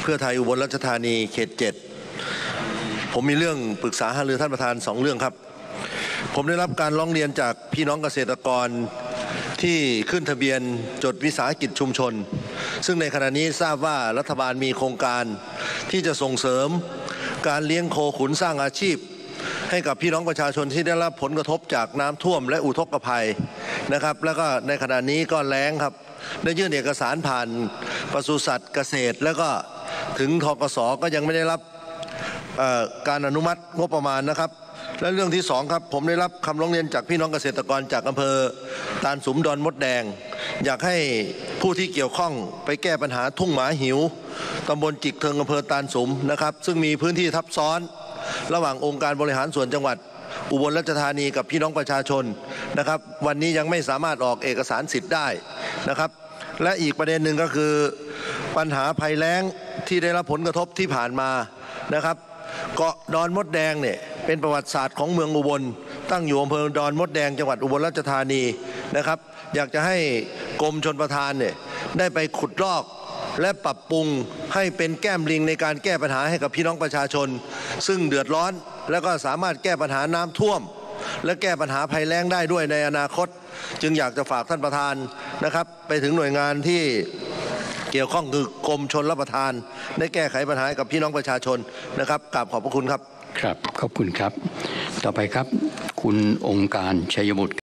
เพื่อไทยอุบลราชธานีเขต 7ผมมีเรื่องปรึกษาหารือท่านประธาน2 เรื่องครับผมได้รับการร้องเรียนจากพี่น้องเกษตรกรที่ขึ้นทะเบียนจดวิสาหกิจชุมชนซึ่งในขณะนี้ทราบว่ารัฐบาลมีโครงการที่จะส่งเสริมการเลี้ยงโคขุนสร้างอาชีพให้กับพี่น้องประชาชนที่ได้รับผลกระทบจากน้ำท่วมและอุทกภัยนะครับแล้วก็ในขณะนี้ก็แล้งครับได้ยื่นเอกสารผ่านปศุสัตว์เกษตรแล้วก็ถึงธกส.ก็ยังไม่ได้รับการอนุมัติงบประมาณนะครับและเรื่องที่2ครับผมได้รับคำร้องเรียนจากพี่น้องเกษตรกรจากอำเภอตาลสุมดอนมดแดงอยากให้ผู้ที่เกี่ยวข้องไปแก้ปัญหาทุ่งหมาหิวตำบลจิกเทิงอำเภอตาลสุมนะครับซึ่งมีพื้นที่ทับซ้อนระหว่างองค์การบริหารส่วนจังหวัดอุบลราชธานีกับพี่น้องประชาชนนะครับวันนี้ยังไม่สามารถออกเอกสารสิทธิ์ได้นะครับและอีกประเด็นหนึ่งก็คือปัญหาภัยแล้งที่ได้รับผลกระทบที่ผ่านมานะครับเกาะดอนมดแดงเนี่ยเป็นประวัติศาสตร์ของเมืองอุบลตั้งอยู่อำเภอดอนมดแดงจังหวัดอุบลราชธานีนะครับอยากจะให้กรมชลประทานเนี่ยได้ไปขุดลอกและปรับปรุงให้เป็นแก้มลิงในการแก้ปัญหาให้กับพี่น้องประชาชนซึ่งเดือดร้อนแล้วก็สามารถแก้ปัญหาน้ำท่วมและแก้ปัญหาภัยแล้งได้ด้วยในอนาคตจึงอยากจะฝากท่านประธานนะครับไปถึงหน่วยงานที่เกี่ยวข้องคือกรมชลประทานได้แก้ไขปัญหากับพี่น้องประชาชนนะครับกราบขอบพระคุณครับครับขอบคุณครับต่อไปครับคุณองค์การชัยบุตร